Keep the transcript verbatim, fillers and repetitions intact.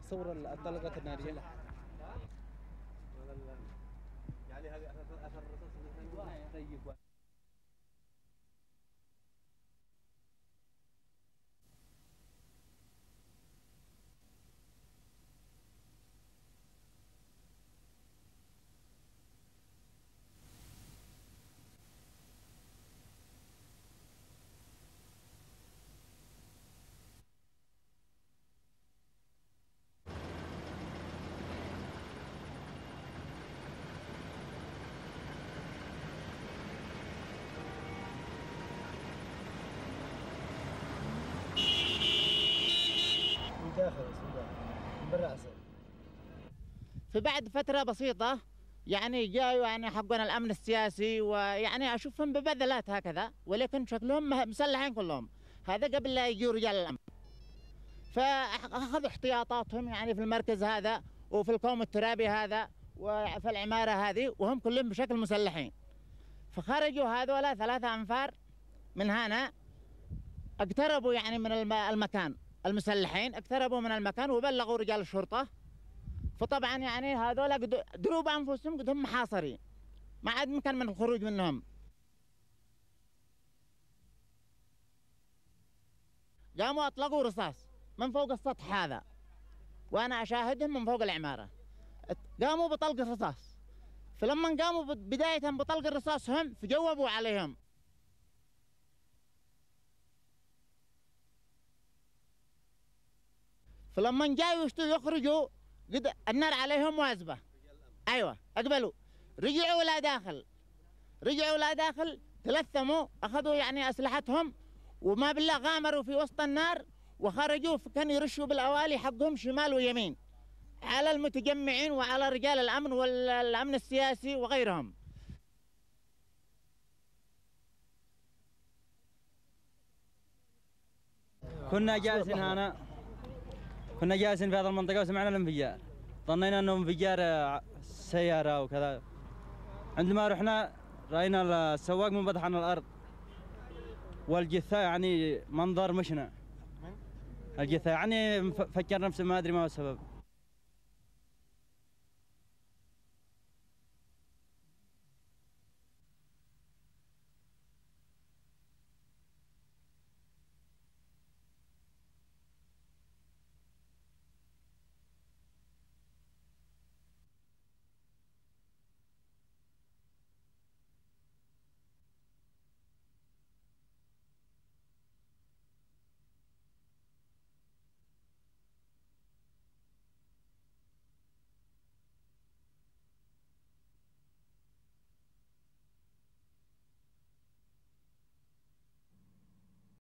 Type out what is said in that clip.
صور الطلقات النارية. يعني هذه اثر الرصاص. فبعد فترة بسيطة يعني جاءوا يعني حقنا الأمن السياسي، ويعني أشوفهم ببذلات هكذا، ولكن شكلهم مسلحين كلهم. هذا قبل لا يجوا رجال الأمن، فأخذوا احتياطاتهم يعني في المركز هذا وفي الكوم الترابي هذا وفي العمارة هذه، وهم كلهم بشكل مسلحين. فخرجوا هذولا ثلاثة أنفار من هنا، اقتربوا يعني من المكان، المسلحين اقتربوا من المكان وبلغوا رجال الشرطة. فطبعا يعني هذولا دروا بأنفسهم قد هم محاصرين، ما عاد مكان من الخروج منهم. قاموا أطلقوا رصاص من فوق السطح هذا، وأنا أشاهدهم من فوق العمارة. قاموا بطلق الرصاص، فلما قاموا بداية بطلق الرصاص هم فجوبوا عليهم. فلما جاوا يخرجوا قد النار عليهم واجبة. أيوة أقبلوا، رجعوا إلى داخل، رجعوا إلى داخل تلثموا، أخذوا يعني أسلحتهم، وما بالله غامروا في وسط النار وخرجوا، فكانوا يرشوا بالأوالي حقهم شمال ويمين على المتجمعين وعلى رجال الأمن والأمن السياسي وغيرهم. كنا جالسين هنا، كنا جالسين في هذه المنطقة وسمعنا الانفجار، ظنينا انه انفجار سيارة وكذا. عندما رحنا رأينا السواق منبطح عن الأرض، والجثة يعني منظر مشنع. الجثة يعني فكر نفسه ما أدري ما هو السبب.